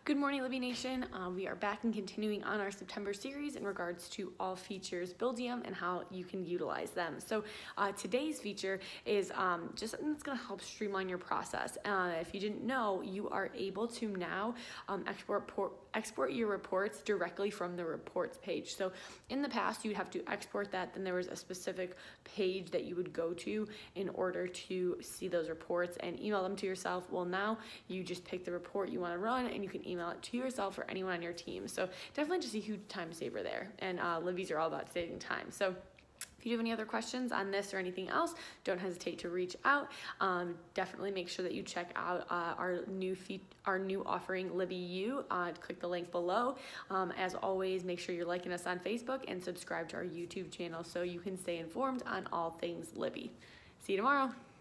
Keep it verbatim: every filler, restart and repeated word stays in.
Good morning, Libby Nation. Um, we are back and continuing on our September series in regards to all features Buildium and how you can utilize them. So uh, today's feature is um, just something that's going to help streamline your process. Uh, if you didn't know, you are able to now um, export export your reports directly from the reports page. So in the past, you'd have to export that. Then there was a specific page that you would go to in order to see those reports and email them to yourself. Well, now you just pick the report you want to run and you can email it to yourself or anyone on your team. So definitely just a huge time saver there. And uh, Libby's are all about saving time. So if you have any other questions on this or anything else, don't hesitate to reach out. Um, definitely make sure that you check out uh, our new feed, our new offering, Libby U. Uh, click the link below. Um, as always, make sure you're liking us on Facebook and subscribe to our YouTube channel so you can stay informed on all things Libby. See you tomorrow.